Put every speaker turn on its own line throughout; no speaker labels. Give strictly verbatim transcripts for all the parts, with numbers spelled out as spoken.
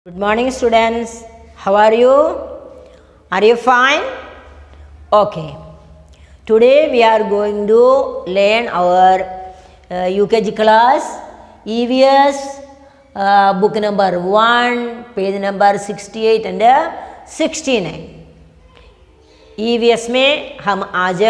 Good morning students, how are you? Are you fine? Okay. Today we are going to learn our uh, U K G class E V S uh, book number one, page number sixty-eight and sixty-nine. E V S में हम आज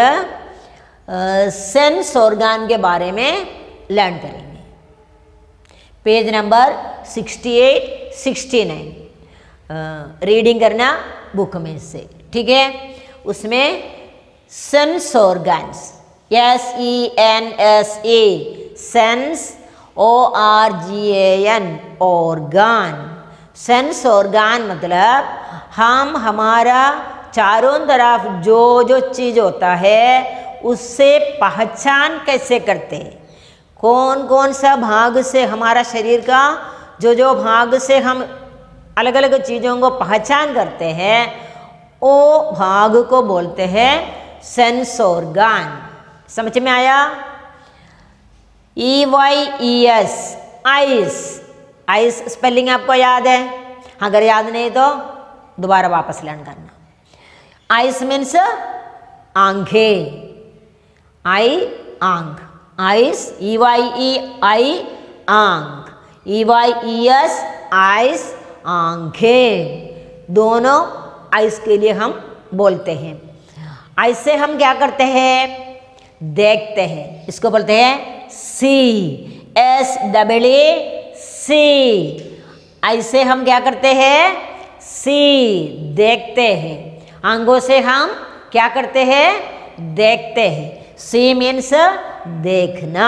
sense organ के बारे में learn करेंगे. Page number sixty eight sixty nine reading करना book में से, ठीक है. उसमें sense organs, S E N S A, sense, O R G A N, organ. Sense organ मतलब हम हमारा चारों तरफ जो जो चीज़ होता है उससे पहचान कैसे करते हैं. कौन कौन सा भाग से हमारा शरीर का जो जो भाग से हम अलग अलग चीज़ों को पहचान करते हैं वो भाग को बोलते हैं सेंस ऑर्गन. समझ में आया? E Y E S, eyes. Eyes spelling आपको याद है? अगर याद नहीं तो दोबारा वापस लर्न करना. आइस मीन्स आंखें. आई आंख, ice, E Y E I आंख, E Y E S eyes आंखें. दोनों आइस के लिए हम बोलते हैं. आइस से हम क्या करते हैं? देखते हैं. इसको बोलते हैं see, S double A C. Eyes से हम क्या करते हैं? सी, देखते हैं. आंखों से हम क्या करते हैं? देखते हैं. सी मीन्स देखना.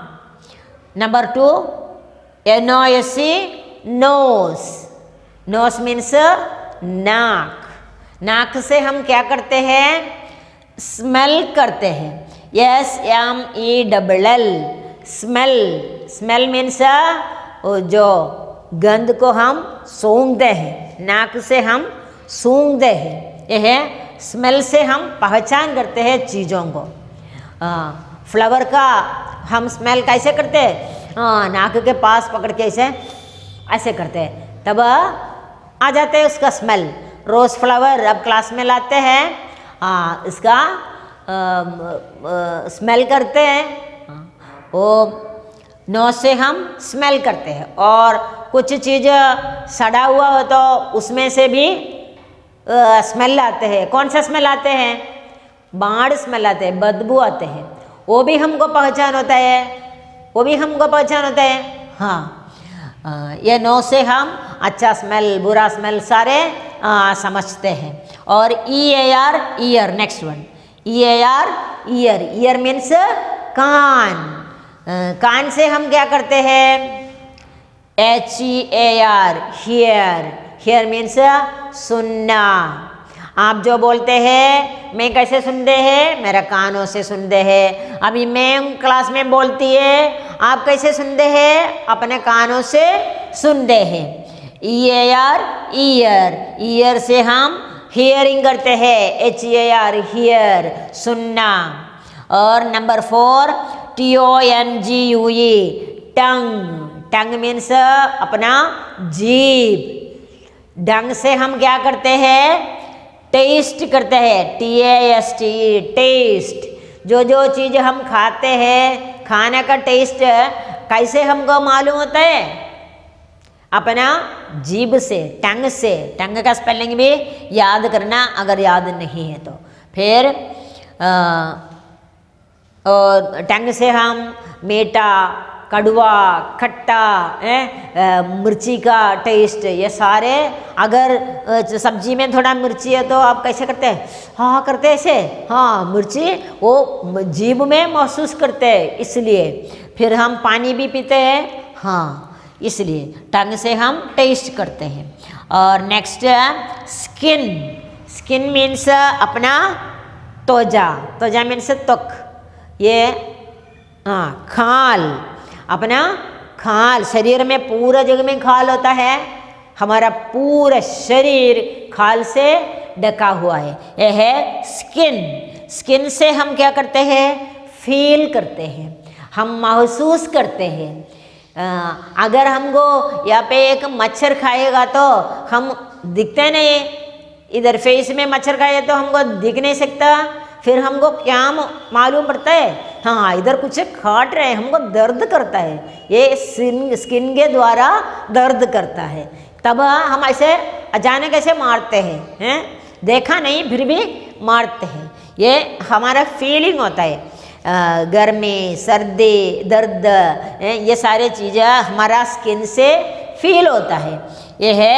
Number two, N O S C, nose. Nose means नाक. नाक से हम क्या करते हैं? स्मेल करते हैं. S M E double L, smell. Smell means जो गंध को हम सूंघते हैं. नाक से हम सूंघते हैं. यह स्मेल से हम पहचान करते हैं चीज़ों को. फ्लावर का हम स्मेल कैसे करते हैं? हाँ, नाक के पास पकड़ के ऐसे ऐसे करते हैं, तब आ जाते हैं उसका स्मेल. रोज़ फ्लावर अब क्लास में लाते हैं, हाँ, इसका आ, आ, स्मेल करते हैं. वो नोज़ से हम स्मेल करते हैं. और कुछ चीज़ सड़ा हुआ हो तो उसमें से भी आ, स्मेल आते हैं. कौन सा स्मेल आते हैं? बाढ़ स्मेल आते हैं, बदबू आते हैं. वो भी हमको पहचान होता है. वो भी हमको पहचान होता है. हाँ, आ, ये नो से हम अच्छा स्मेल, बुरा स्मेल सारे आ, समझते हैं. और E A R, ear. Next one, E A R, ear. Ear means कान. आ, कान से हम क्या करते हैं? H E A R, hear. Hear means सुनना. आप जो बोलते हैं मैं कैसे सुनते हैं? मेरा कानों से सुनते हैं. अभी मैं क्लास में बोलती है, आप कैसे सुनते हैं? अपने कानों से सुनते हैं. E A R, ear. Ear से हम हियरिंग करते हैं. एच ए आर, हियर, सुनना. और number four, T O N G U E, tongue. Tongue means अपना जीभ. डंग से हम क्या करते हैं? टेस्ट करते हैं. T A S T, taste. जो जो चीज़ हम खाते हैं, खाने का टेस्ट कैसे हमको मालूम होता है? अपना जीभ से, टंग से. टंग का स्पेलिंग भी याद करना अगर याद नहीं है तो. फिर आ, और टंग से हम मीठा, कड़वा, खट्टा, मिर्ची का टेस्ट, ये सारे. अगर सब्जी में थोड़ा मिर्ची है तो आप कैसे करते हैं? हाँ करते हैं ऐसे. हाँ, मिर्ची वो जीभ में महसूस करते हैं, इसलिए. फिर हम पानी भी पीते हैं, हाँ, इसलिए टंग से हम टेस्ट करते हैं. और नेक्स्ट स्किन. स्किन मीन्स अपना त्वचा. त्वचा मीन्स त्वक. ये हाँ, खाल. अपना खाल. शरीर में पूरा जगह में खाल होता है. हमारा पूरा शरीर खाल से ढका हुआ है. यह है स्किन. स्किन से हम क्या करते हैं? फील करते हैं, हम महसूस करते हैं. अगर हमको यहाँ पे एक मच्छर खाएगा तो हम दिखते नहीं, इधर फेस में मच्छर खाए तो हमको दिख नहीं सकता, फिर हमको क्या मालूम पड़ता है, हाँ इधर कुछ काट रहे हैं, हमको दर्द करता है, ये स्किन स्किन के द्वारा दर्द करता है, तब हम ऐसे अचानक ऐसे मारते हैं, हैं देखा नहीं फिर भी मारते हैं, ये हमारा फीलिंग होता है। गर्मी, सर्दी, दर्द, ये सारे चीज़ें हमारा स्किन से फील होता है। ये है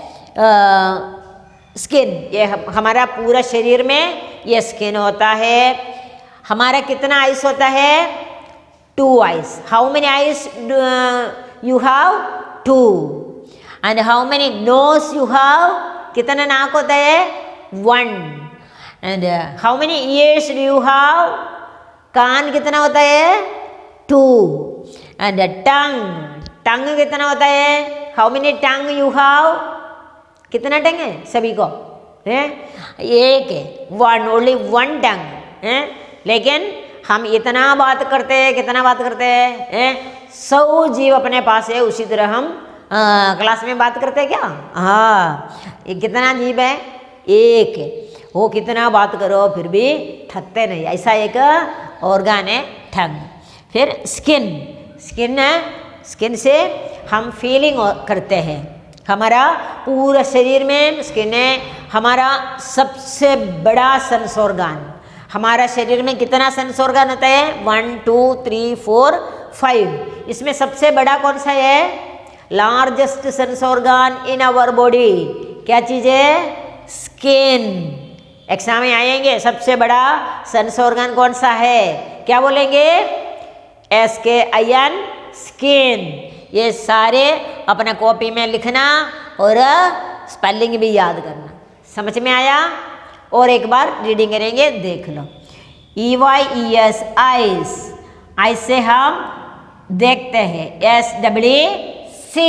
आ, स्किन, ये हमारा पूरा शरीर में ये स्किन होता है। हमारा कितना आइस होता है? Two eyes. How many eyes you have? Two. And how many nose you have? कितना नाक होता है? One. And how many ears do you have? कान कितना होता है? टू। एंड टंग, टंग कितना होता है? How many tongue you have? कितना टंग है सभी को? है एक है, वन, ओनली वन टंग है। लेकिन हम इतना बात करते हैं, कितना बात करते हैं, है सौ जीव अपने पास है, उसी तरह हम आ, क्लास में बात करते हैं क्या? हाँ, ये कितना जीव है? एक है। वो कितना बात करो फिर भी थकते नहीं, ऐसा एक ऑर्गन है टंग। फिर स्किन, स्किन स्किन से हम फीलिंग करते हैं, हमारा पूरा शरीर में स्किन है हमारा सबसे बड़ा सेंस ऑर्गन। हमारा शरीर में कितना सेंस ऑर्गन होता है? One two three four five. इसमें सबसे बड़ा कौन सा है? Largest sense organ in our body क्या चीज़ है? स्किन। एग्जाम में आएंगे सबसे बड़ा सेंस ऑर्गन कौन सा है? क्या बोलेंगे? S K I N, skin. ये सारे अपना कॉपी में लिखना और स्पेलिंग भी याद करना। समझ में आया? और एक बार रीडिंग करेंगे, देख लो। E Y E S, eyes, eyes से हम देखते हैं। S W C.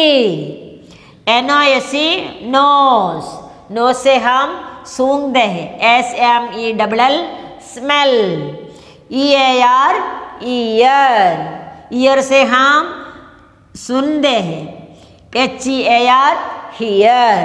N O S C, nose, nose से हम सूंघते हैं। S M E double L, smell. E A R, ear, ear से हम सुनते हैं। H E A R, hear.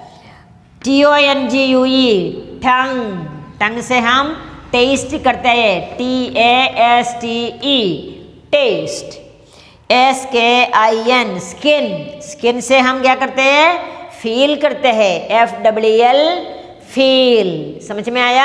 T O N G U E, tongue, tongue से हम टेस्ट करते हैं। T A S T E, taste. S K I N, skin, skin से हम क्या करते हैं? फील करते हैं। F W L, feel. समझ में आया?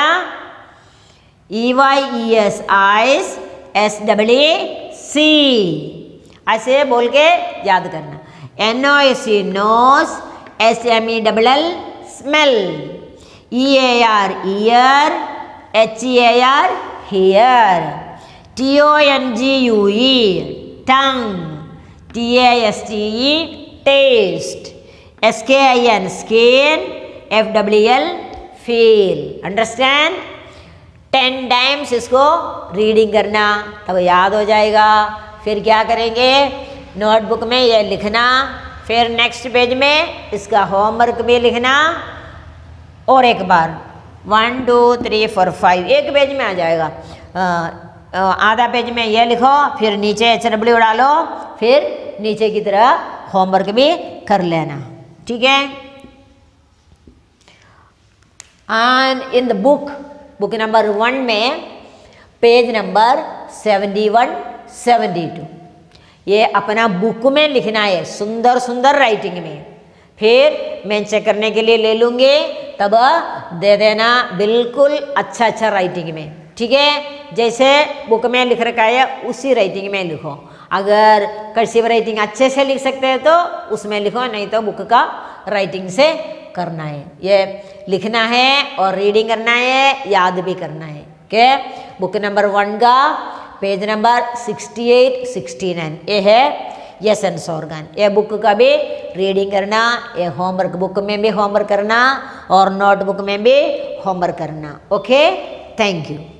E Y E S, eyes. S W C, ऐसे बोल के याद करना। N O S C, nose. S M E double L, smell. E A R, ear. H E A R, hear. T O N G U E, tongue. T A S T E, taste. S K I N, skin. F W L, feel. Understand? Ten times इसको reading करना, तब याद हो जाएगा। फिर क्या करेंगे? Notebook में ये लिखना, फिर नेक्स्ट पेज में इसका होमवर्क भी लिखना। और एक बार one two three four five एक पेज में आ जाएगा। आ, आ, आधा पेज में ये लिखो, फिर नीचे एच डब्ल्यू डालो, फिर नीचे की तरह होमवर्क भी कर लेना। ठीक है? And in the book, book number one में page number seventy one seventy two, ये अपना बुक में लिखना है, सुंदर सुंदर राइटिंग में। फिर मैं चेक करने के लिए ले लूँगी, तब दे देना बिल्कुल अच्छा अच्छा राइटिंग में। ठीक है? जैसे बुक में लिख रखा है उसी राइटिंग में लिखो। अगर कर्सिव राइटिंग अच्छे से लिख सकते हैं तो उसमें लिखो, नहीं तो बुक का राइटिंग से करना है। ये लिखना है और रीडिंग करना है, याद भी करना है। ओके? बुक नंबर वन का page number sixty eight sixty nine, ये है ये सेंस ऑर्गन। ये बुक का भी रीडिंग करना, ये होमवर्क, बुक में भी होमवर्क करना और नोटबुक में भी होमवर्क करना। ओके? Thank you.